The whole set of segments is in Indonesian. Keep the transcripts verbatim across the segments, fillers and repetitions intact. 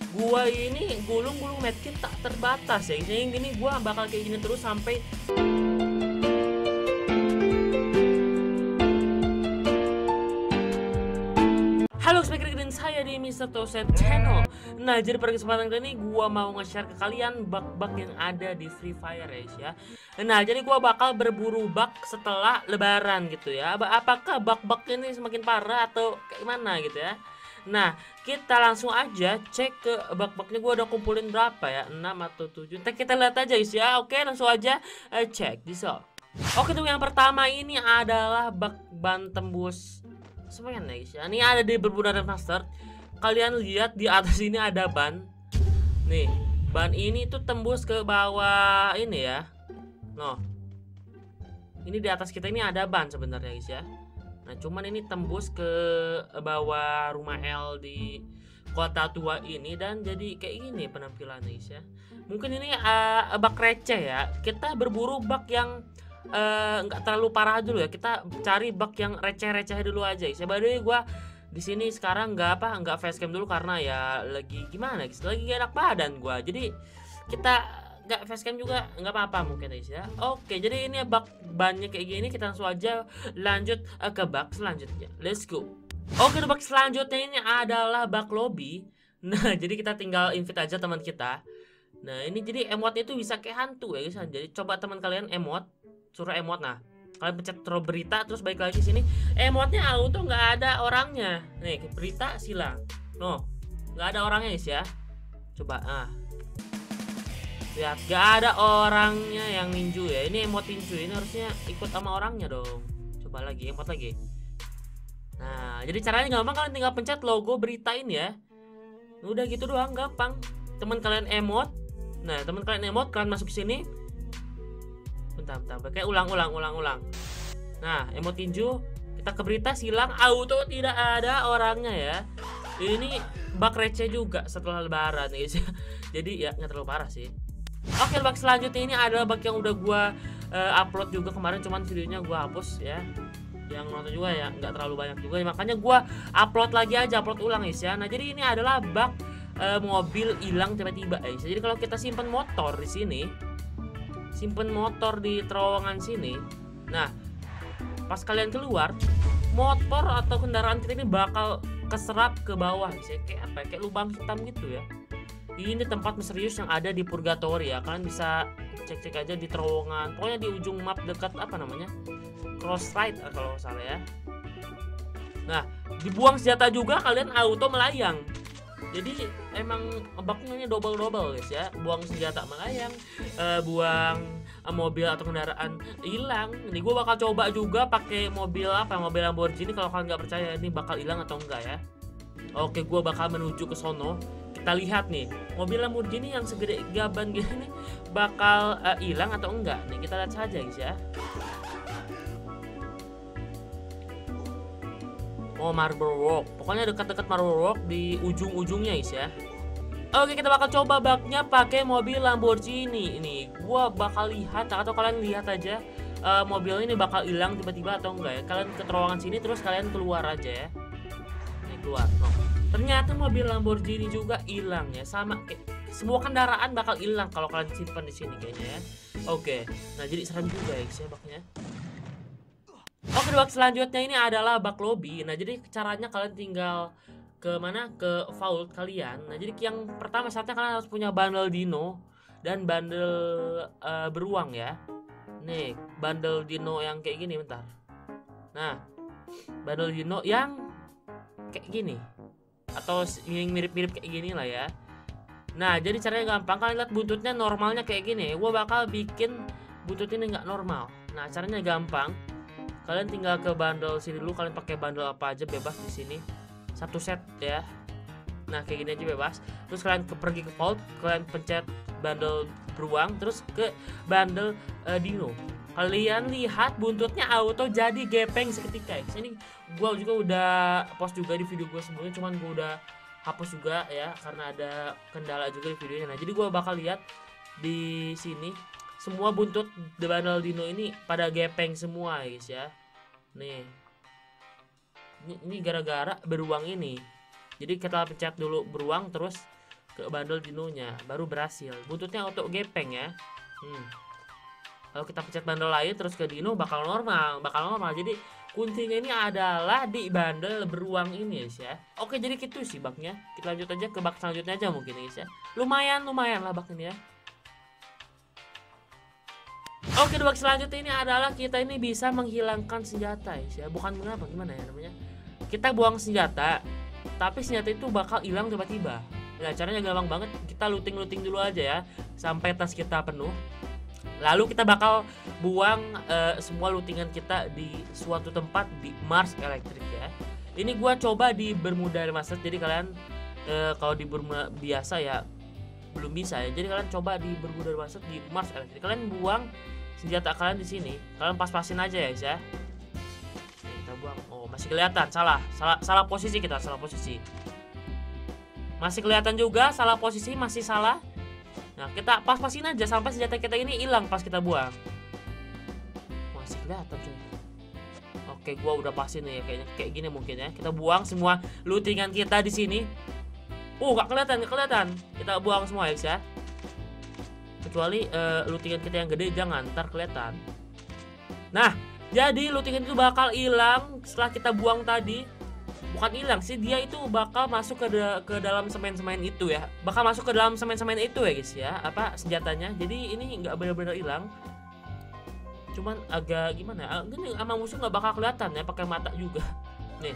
gua ini gulung-gulung medkit tak terbatas ya. Jadi gini gua bakal kayak gini terus sampai halo, speaker dengan saya di Mister Toset Channel. Nah, jadi pada kesempatan kali ini gua mau nge-share ke kalian bug-bug yang ada di Free Fire guys ya. Nah, jadi gua bakal berburu bug setelah lebaran gitu ya. Apakah bug-bug ini semakin parah atau kayak gimana gitu ya. Nah, kita langsung aja cek ke bug-bugnya. Gua udah kumpulin berapa ya, enam atau tujuh. Ntar kita lihat aja guys ya. Oke, langsung aja uh, cek di so. Oke, tuh yang pertama ini adalah bug ban tembus semuanya guys ya. Ini ada di Bermuda Remastered. Kalian lihat di atas ini ada ban. Nih, ban ini tuh tembus ke bawah ini ya. Noh. Ini di atas kita ini ada ban sebenarnya guys ya. Nah, cuman ini tembus ke bawah rumah L di kota tua ini dan jadi kayak gini penampilannya guys ya. Mungkin ini uh, bug receh ya. Kita berburu bug yang nggak uh, terlalu parah dulu ya. Kita cari bug yang receh-receh dulu aja. Saya baru gue di sini sekarang nggak apa nggak facecam dulu karena ya lagi gimana guys, lagi gak enak badan gue. Jadi kita nggak facecam juga nggak apa-apa mungkin guys ya. Oke, jadi ini bug bannya kayak gini. Kita langsung aja lanjut uh, ke bug selanjutnya. Let's go. Oke, bug selanjutnya ini adalah bug lobby. Nah, jadi kita tinggal invite aja teman kita. Nah, ini jadi emot itu bisa kayak hantu ya guys. Jadi coba teman kalian emot, suruh emot. Nah, kalian pencet throw berita terus balik lagi sini, emotnya auto nggak ada orangnya. Nih, berita silang, no, nggak ada orangnya guys ya. Coba, ah, lihat, nggak ada orangnya yang ninju ya. Ini emot ninju, ini harusnya ikut sama orangnya dong. Coba lagi, emot lagi. Nah, jadi caranya gampang, kalian tinggal pencet logo berita ini ya. Udah gitu doang, gampang. Teman kalian emot, nah teman kalian emot, kalian masuk ke sini. Bentar, bentar, kayak ulang-ulang, ulang-ulang. Nah, emot tinju, kita ke berita silang, auto tidak ada orangnya ya. Ini bug receh juga setelah lebaran guys. Jadi ya nggak terlalu parah sih. Oke, bug selanjutnya ini adalah bug yang udah gua uh, upload juga kemarin, cuman videonya gua hapus ya. Yang nonton juga ya nggak terlalu banyak juga, makanya gua upload lagi aja, upload ulang guys ya. Nah, jadi ini adalah bug uh, mobil hilang tiba-tiba guys. Jadi kalau kita simpen motor di sini, simpen motor di terowongan sini. Nah, pas kalian keluar, motor atau kendaraan kita ini bakal keserap ke bawah sih, kayak apa? Kayak lubang hitam gitu ya. Ini tempat misterius yang ada di Purgatory ya. Kalian bisa cek-cek aja di terowongan. Pokoknya di ujung map dekat apa namanya? Crossride kalau salah ya. Nah, dibuang senjata juga kalian auto melayang. Jadi emang bugnya ini double-double guys ya. Buang senjata melayang, uh, buang uh, mobil atau kendaraan hilang. Ini gue bakal coba juga pakai mobil apa, mobil Lamborghini. Kalau kalian nggak percaya ini bakal hilang atau enggak ya. Oke, gue bakal menuju ke sono. Kita lihat nih, mobil Lamborghini yang segede gaban gini nih bakal hilang uh, atau enggak. Nih kita lihat saja guys ya. Oh, Marble Rock. Pokoknya dekat-dekat Marble Rock di ujung-ujungnya guys ya. Oke, kita bakal coba bugnya pakai mobil Lamborghini. Ini gua bakal lihat atau kalian lihat aja uh, mobil ini bakal hilang tiba-tiba atau enggak ya. Kalian ke terowongan sini terus kalian keluar aja ya. Nih keluar. No. Ternyata mobil Lamborghini juga hilang ya. Sama kayak semua kendaraan bakal hilang kalau kalian simpan di sini kayaknya ya. Oke. Nah, jadi serem juga ya guys ya bugnya. Oke, bug selanjutnya ini adalah bug lobby. Nah, jadi caranya kalian tinggal ke mana? Ke vault kalian. Nah, jadi yang pertama syaratnya kalian harus punya bundle dino dan bundle uh, beruang ya. Nih, bundle dino yang kayak gini, bentar. Nah, bundle dino yang kayak gini atau yang mirip-mirip kayak gini lah ya. Nah, jadi caranya gampang. Kalian lihat buntutnya normalnya kayak gini. Gua bakal bikin buntut ini nggak normal. Nah, caranya gampang. Kalian tinggal ke bundle sini dulu, kalian pakai bundle apa aja bebas di sini. Satu set ya. Nah, kayak gini aja bebas. Terus kalian ke, pergi ke vault, kalian pencet bundle beruang, terus ke bundle uh, dino. Kalian lihat buntutnya auto jadi gepeng seketika. Ini gua juga udah post juga di video gua sebelumnya, cuman gua udah hapus juga ya karena ada kendala juga di videonya. Nah, jadi gua bakal lihat di sini semua buntut The Bundle Dino ini pada gepeng semua guys ya. Nih, ini gara-gara beruang ini. Jadi kita pencet dulu beruang, terus ke bundle dinonya baru berhasil. Buntutnya auto gepeng ya. Hmm. Kalau kita pencet bundle lain terus ke dino bakal normal, bakal normal. Jadi kuncinya ini adalah di bundle beruang ini guys ya. Oke, jadi gitu sih baknya. Kita lanjut aja ke bak selanjutnya aja mungkin guys ya. Lumayan lumayan lah bak ini ya. Oke, di bak selanjutnya ini adalah kita ini bisa menghilangkan senjata guys ya. Bukan mengapa gimana ya namanya. Kita buang senjata, tapi senjata itu bakal hilang tiba-tiba. Nah, caranya gampang banget. Kita looting-looting dulu aja ya sampai tas kita penuh. Lalu kita bakal buang uh, semua lootingan kita di suatu tempat di Mars Electric ya. Ini gua coba di Bermuda Remastered. Jadi kalian uh, kalau di Bermuda biasa ya belum bisa ya. Jadi kalian coba di Bermuda Remastered di Mars Electric. Kalian buang senjata kalian di sini. Kalian pas-pasin aja ya guys ya. Oke, kita buang. Oh, masih kelihatan. Salah. Salah salah posisi kita, salah posisi. Masih kelihatan juga salah posisi, masih salah. Nah, kita pas-pasin aja sampai senjata kita ini hilang pas kita buang. Masih kelihatan coy. Oke, gua udah pasin nih kayaknya kayak gini mungkin ya. Kita buang semua lootingan kita di sini. Uh, gak kelihatan, gak kelihatan. Kita buang semua ya, guys ya. Kecuali uh, lootingan kita yang gede jangan ntar kelihatan. Nah, jadi lootingan itu bakal hilang setelah kita buang tadi. Bukan hilang sih, dia itu bakal masuk ke da ke dalam semen-semen itu ya. Bakal masuk ke dalam semen-semen itu ya guys ya. Apa senjatanya. Jadi ini nggak benar-benar hilang. Cuman agak gimana? Gini sama musuh nggak bakal kelihatan ya pakai mata juga. Nih.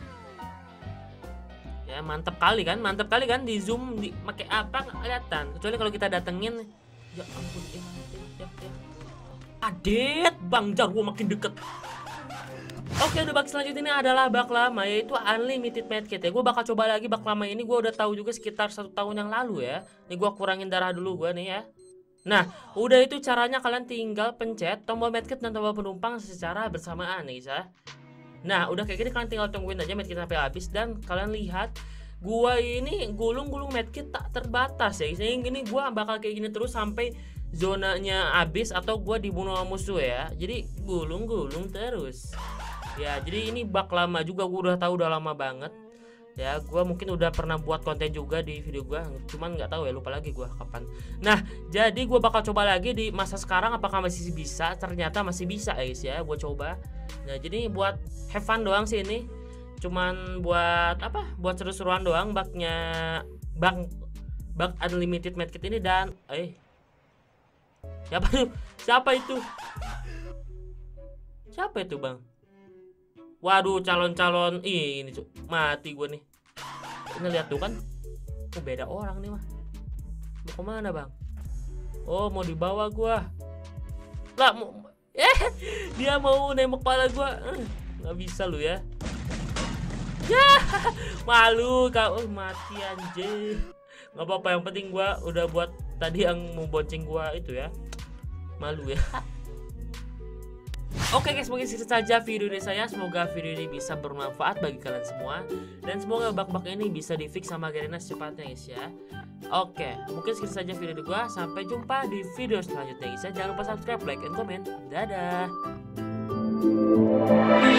Ya, mantep kali kan? Mantep kali kan di zoom di pakai apa nggak kelihatan. Kecuali kalau kita datengin. Ya ampun ya ya ya. ya. Adet, Bang Jar gua makin deket. Oke, udah bak selanjutnya ini adalah bak lama, yaitu Unlimited Medkit ya. Gue bakal coba lagi bak lama ini. Gue udah tahu juga sekitar satu tahun yang lalu ya. Nih gue kurangin darah dulu gue nih ya. Nah, udah itu caranya kalian tinggal pencet tombol medkit dan tombol penumpang secara bersamaan nih ya. Nah, udah kayak gini kalian tinggal tungguin aja medkit sampai habis. Dan kalian lihat gue ini gulung-gulung medkit tak terbatas ya. Ini gue bakal kayak gini terus sampai zonanya habis atau gue dibunuh musuh ya. Jadi gulung-gulung terus. Ya, jadi ini bak lama juga, gue udah tahu udah lama banget. Ya, gue mungkin udah pernah buat konten juga di video gue, cuman nggak tahu ya, lupa lagi gue kapan. Nah, jadi gue bakal coba lagi di masa sekarang apakah masih bisa. Ternyata masih bisa guys ya, gue coba. Nah, jadi buat have fun doang sih ini. Cuman buat apa? Buat seru-seruan doang baknya bak bak Unlimited Medkit ini. Dan eh siapa tuh? Siapa itu? Siapa itu, Bang? Waduh, calon-calon ini cu mati gue nih. Ini lihat tuh kan, oh, beda orang nih mah. Mau kemana bang? Oh, mau dibawa gue. Lah, mau eh dia mau nembak kepala gue. Eh, nggak bisa lu ya. Ya, malu kau. Oh, mati anjir. Nggak apa-apa, yang penting gue udah buat tadi yang mau bonceng gue itu ya. Malu ya. Oke guys, mungkin segitu saja video dari saya. Semoga video ini bisa bermanfaat bagi kalian semua. Dan semoga bak-bak ini bisa di fix sama Garena secepatnya guys ya. Oke, mungkin segitu saja video dari gua. Sampai jumpa di video selanjutnya guys ya. Jangan lupa subscribe, like, and comment. Dadah.